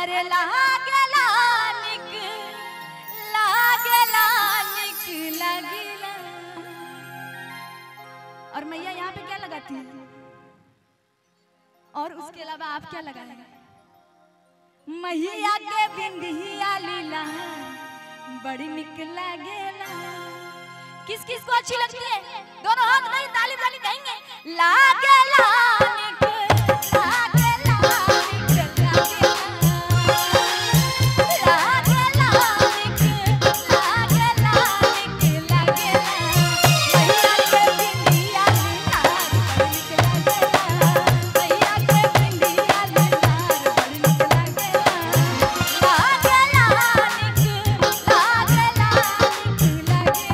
अरे लागेला निक लागेला निक लागेला। और मैया यहाँ पे क्या लगाती है और उसके अलावा आप क्या लगाएंगे? मैया के बिंदिया लीला बड़ी निक लागेला। किस किस को अच्छी लगती है? दोनों हाथ नहीं ताली ताली कहेंगे। लागेला निक लागेला निक लागेला निक लागेला निक लागेला। मैया के बिंदिया लीला बड़ी निक लागेला। मैया के बिंदिया लीला बड़ी निक लागेला। लागेला निक लागेला निक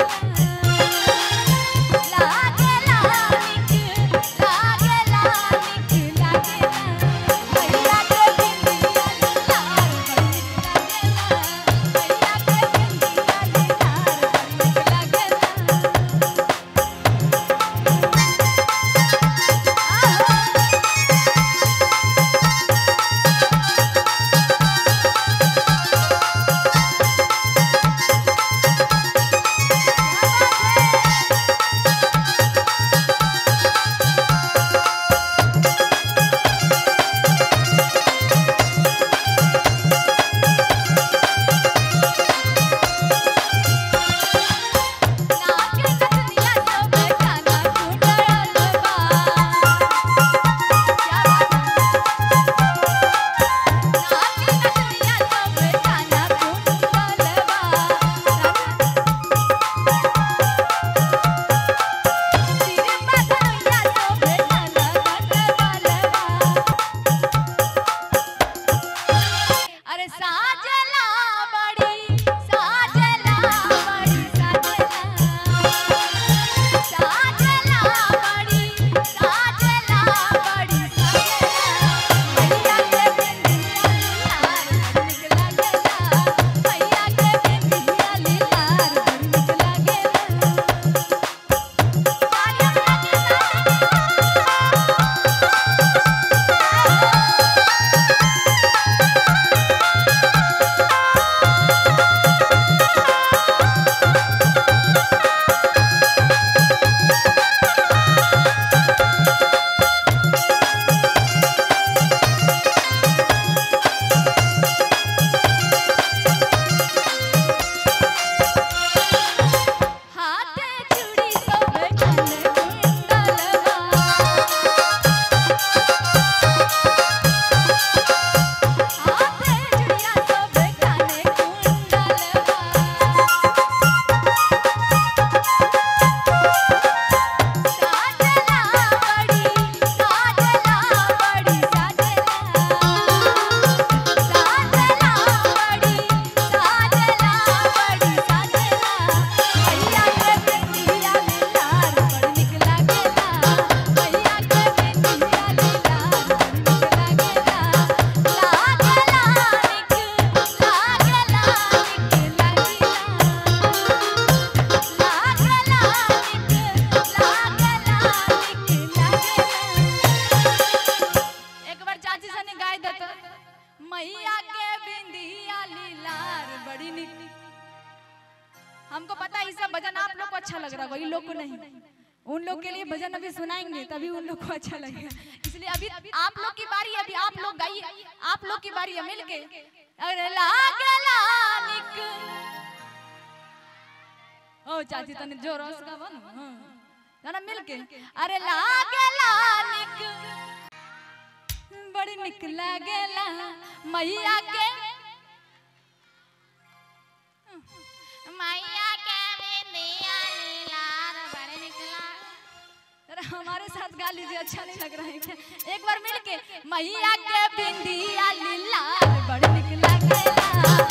हमको पता है ये सब भजन आप लोग को अच्छा लग रहा होगा, इन लोग को नहीं। उन लोग के लिए भजन अभी सुनाएंगे तभी उन लोग को अच्छा लगेगा। इसलिए अभी आप लोग की बारी, अभी आप लोग गाइए, आप लोग की बारी है मिलके। अरे लागेला निक ओ चाची तने जोर से गावा ना, हां जाना मिलके। अरे लागेला निक बड़ी निक लागेला मैया के, मैया के बिंदिया लीलार बड़े निकला। जरा हमारे साथ गा लीजिए, अच्छा नहीं लग रहा है क्या? एक बार मिलके। मैया के बिंदिया लीलार बड़े निकला।